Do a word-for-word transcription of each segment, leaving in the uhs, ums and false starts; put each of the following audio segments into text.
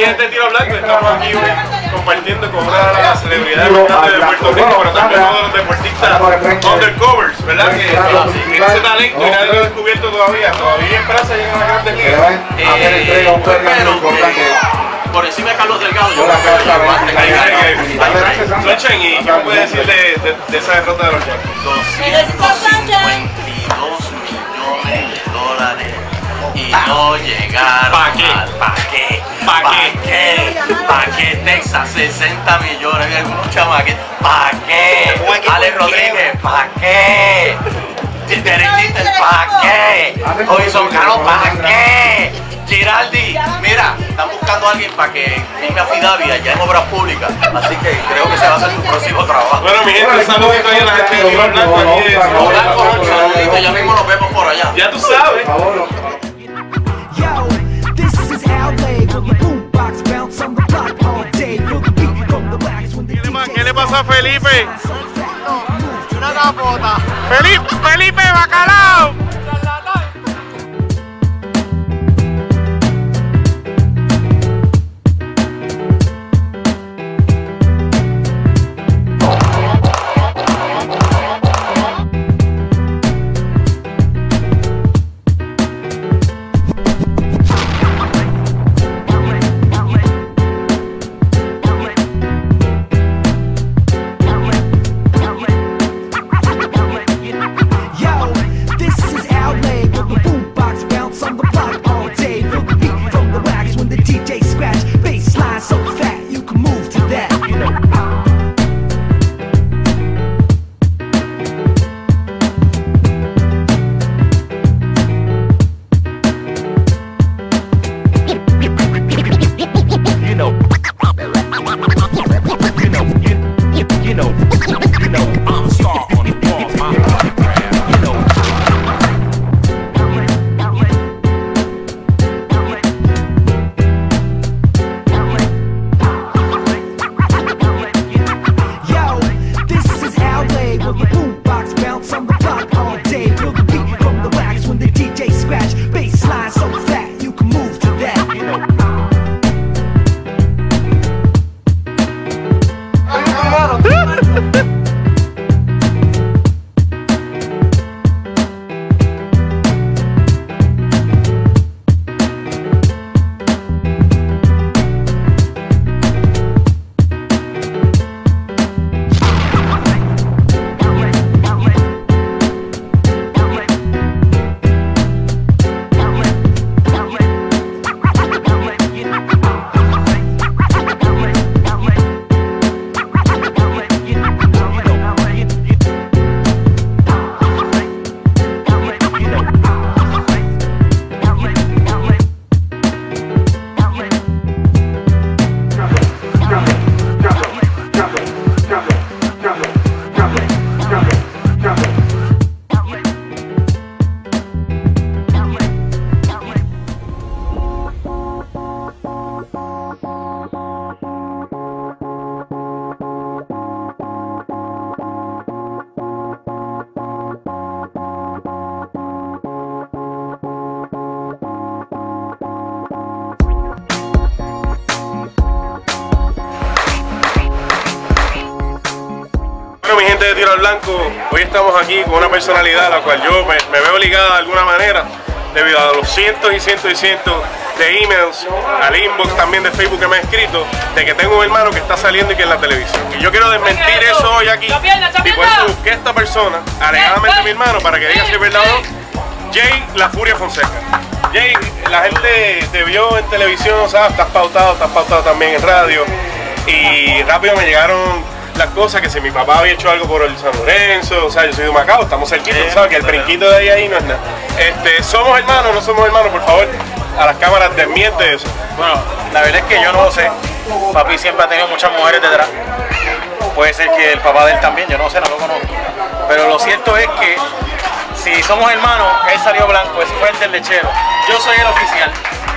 mi gente de Tiro Blanco, estamos aquí hoy compartiendo con una de las celebridades importantes de Puerto Rico, pero también uno de los deportistas undercovers, ¿verdad? Que tiene ese talento y nadie lo ha descubierto todavía. Todavía en Praza llegan a las grandes ligas. Eh, pero por encima de Carlos Delgado, yo creo que Flechen, ¿y qué me puede decir de, de, de esa derrota de los Yankees? doscientos cincuenta y dos millones de dólares y no llegaron. ¿Para qué? ¿Para qué? ¿Para qué? qué? ¿Para qué Texas sesenta millones? Hay algunos chamaques. ¿Para qué? Alex Rodríguez, ¿para qué? Derechita, ¿para qué? Horizon Cano, ¿para qué? Giraldi, mira, están buscando a alguien para que firme affidavit allá en obras públicas, así que creo que se va a hacer tu próximo trabajo. Bueno, mi gente, un saludito ahí a la gente de Tiro Blanco aquí de Blanco, un saludito, ya mismo nos vemos por allá. Ya tú sabes. ¿Qué le pasó a Felipe? Una tapota. Felipe, Felipe Bacalao. Mi gente de Tiro Blanco, hoy estamos aquí con una personalidad a la cual yo me, me veo ligada de alguna manera debido a los cientos y cientos y cientos de emails, al inbox también de Facebook que me ha escrito de que tengo un hermano que está saliendo y que es en la televisión. Y yo quiero desmentir eso hoy aquí y por eso busqué a esta persona, alegadamente mi hermano, para que diga si es verdad o no. Jay La Furia Fonseca. Jay, la gente te vio en televisión, ¿sabes? Estás pautado, estás pautado también en radio y rápido me llegaron las cosas, que si mi papá había hecho algo por el San Lorenzo, o sea, yo soy de Macao, estamos cerquitos, eh, ¿sabes? Que el brinquito de ahí, ahí no es nada. Este, ¿somos hermanos o no somos hermanos? Por favor, a las cámaras desmiente eso. Bueno, la verdad es que yo no lo sé. Papi siempre ha tenido muchas mujeres detrás. Puede ser que el papá de él también, yo no sé, no lo conozco. Pero lo cierto es que si somos hermanos, él salió blanco, ese fue el del lechero. Yo soy el oficial.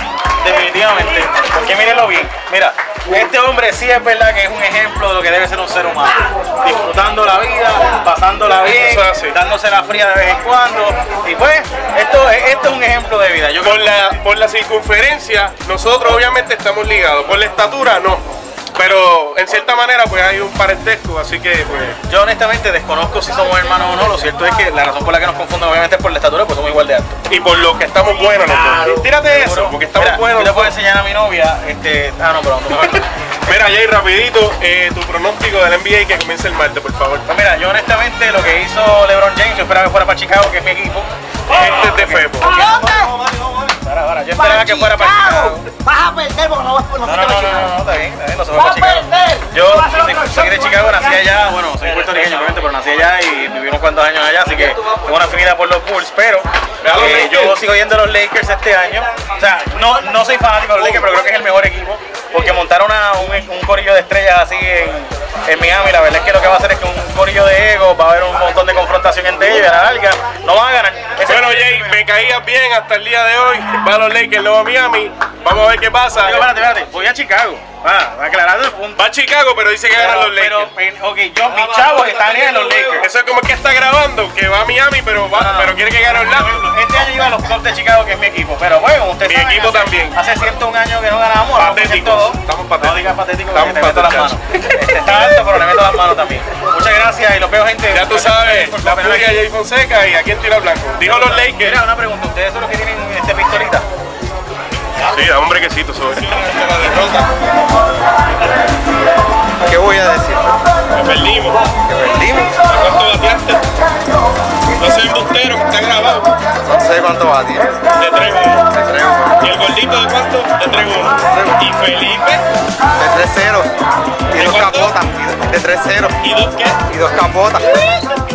definitivamente. Porque mírenlo bien. Mira, este hombre sí es verdad que es un ejemplo de lo que debe ser un ser humano. Disfrutando la vida, pasándola bien, dándose la fría de vez en cuando. Y pues, esto, esto es un ejemplo de vida. Yo por, la, por la circunferencia, nosotros obviamente estamos ligados. Por la estatura, no. Pero en cierta manera pues hay un parentesco, así que pues... Yo honestamente desconozco si somos hermanos o no. Lo cierto es que la razón por la que nos confunden obviamente es por la estatura, pues somos igual de altos. Y por lo que estamos buenos los dos. Tírate eso, porque estamos Mira, buenos. Yo le puedo enseñar a mi novia, este... Ah, no, pero no. Mira, Jay, rapidito, eh, tu pronóstico del N B A que comienza el martes, por favor. Pues mira, yo honestamente lo que hizo LeBron James, yo esperaba que fuera para Chicago, que es mi equipo. Este es de Fepo. Ahora, ahora, yo esperaba que fuera para Chicago. Vas a perder porque no vas por No, no, no, no, no, está bien, está bien, no se va para Chicago. Yo soy, soy de Chicago, nací allá, bueno, soy puertorriqueño obviamente, pero nací allá y viví unos cuantos años allá, así que tengo una afinidad por los Bulls, pero eh, yo sigo yendo a los Lakers este año. O sea, no, no soy fanático de los Lakers, pero creo que es el mejor equipo, porque montar una, un, un corillo de estrellas así en, en Miami, la verdad es que lo que va a hacer es que un corillo de ego, va a haber un montón de confrontación entre ellos y a la larga no van a ganar. Ese bueno, Jay, me caías bien hasta el día de hoy. Va a los Lakers, luego a Miami. Vamos a ver qué pasa. Digo, espérate, espérate, voy a Chicago. Ah, aclarando el punto. Va a Chicago, pero dice que ganan los Lakers. Pero, ok, yo, mis chavos están en los Lakers. Eso es como que está grabando, que va a Miami, pero va, Ah. pero quiere que gane Orlando. Este año iba a los Cubs de Chicago, que es mi equipo. Pero bueno, usted Mi sabe, equipo hace, también. Hace ciento un años que no ganábamos. Patéticos. Estamos patéticos. No digas patético, Estamos porque te meto las manos. patéticos. Este, está alto, pero le meto las manos también. Muchas gracias y los veo, gente. Ya tú sabes, la furia de Jay Fonseca y aquí en Tiro al Blanco. Dijo los Lakers. Mira, una pregunta. ¿Ustedes son los que tienen este pistolita? Sí, da un brequecito sobre la derrota. ¿Qué voy a decir? Que perdimos. ¿Que perdimos? ¿Cuánto bateaste? No sé, embustero que está grabado. No sé cuánto va a tirar. De tres uno. De tres uno. ¿Y el gordito de cuánto? De tres uno. ¿Y Felipe? De tres cero. Y ¿De dos cuánto? capotas. De tres cero. ¿Y dos qué? Y dos capotas.